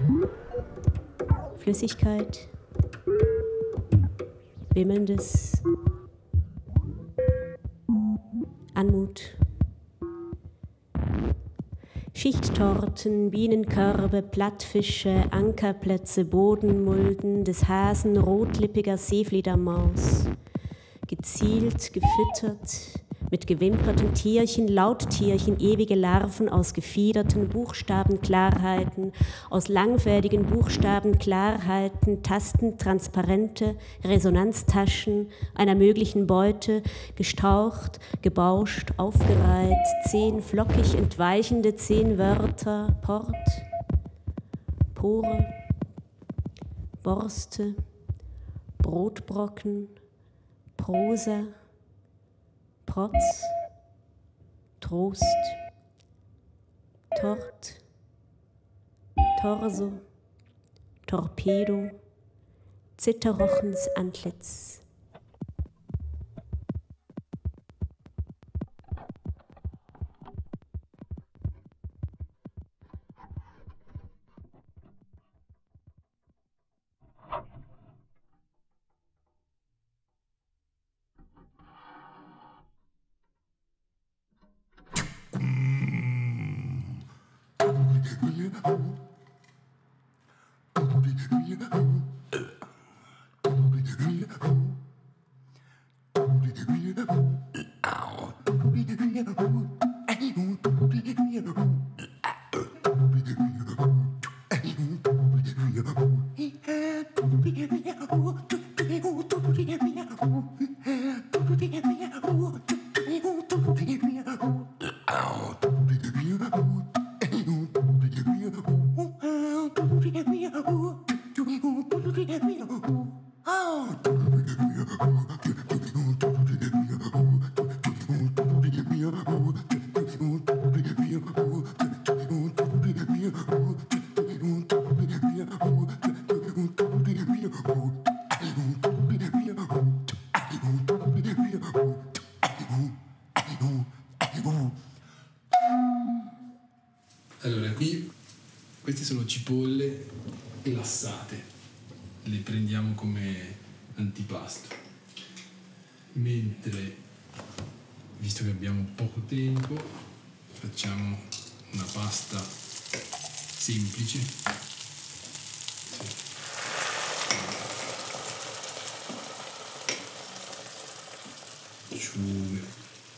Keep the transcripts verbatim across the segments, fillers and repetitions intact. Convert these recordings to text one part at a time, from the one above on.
Flüssigkeit, wimmelndes, Anmut. Schichttorten, Bienenkörbe, Plattfische, Ankerplätze, Bodenmulden des Hasen rotlippiger Seefledermaus. Gezielt, gefüttert, mit gewimperten Tierchen, Lauttierchen, ewige Larven aus gefiederten Buchstabenklarheiten, aus langfädigen Buchstabenklarheiten, Tasten, transparente Resonanztaschen einer möglichen Beute, gestaucht, gebauscht, aufgereiht, zehn flockig entweichende zehn Wörter, Port, Pore, Borste, Brotbrocken, Prosa, Protz, Trost, Tort, Torso, Torpedo, Zitterrochens Antlitz. Allora, qui queste sono cipolle glassate, le prendiamo come antipasto. Mentre, visto che abbiamo poco tempo, facciamo una pasta semplice. Sì. Ciume.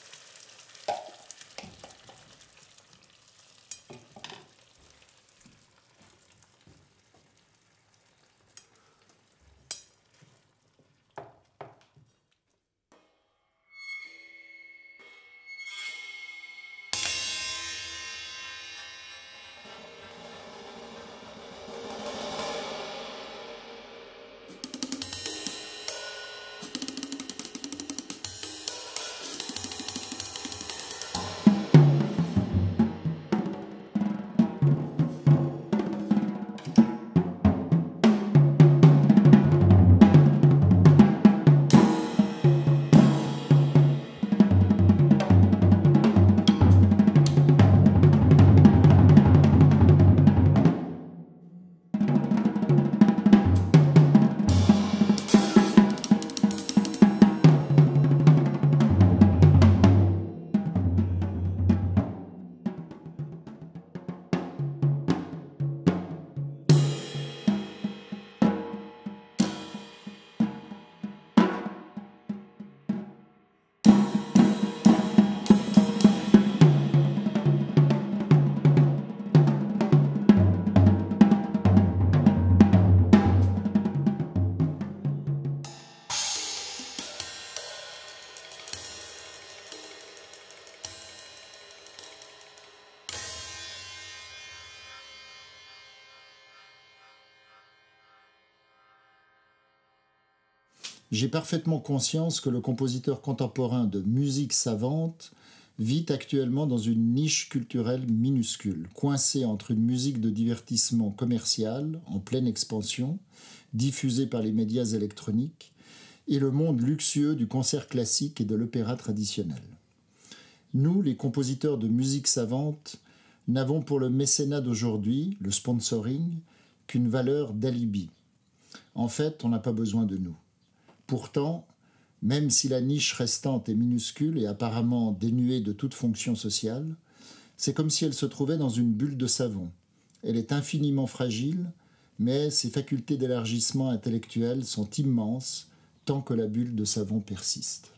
J'ai parfaitement conscience que le compositeur contemporain de musique savante vit actuellement dans une niche culturelle minuscule, coincé entre une musique de divertissement commercial en pleine expansion, diffusée par les médias électroniques, et le monde luxueux du concert classique et de l'opéra traditionnel. Nous, les compositeurs de musique savante, n'avons pour le mécénat d'aujourd'hui, le sponsoring, qu'une valeur d'alibi. En fait, on n'a pas besoin de nous. Pourtant, même si la niche restante est minuscule et apparemment dénuée de toute fonction sociale, c'est comme si elle se trouvait dans une bulle de savon. Elle est infiniment fragile, mais ses facultés d'élargissement intellectuel sont immenses tant que la bulle de savon persiste.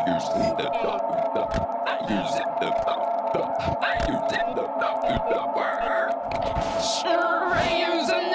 using the using the using the word. Sure, using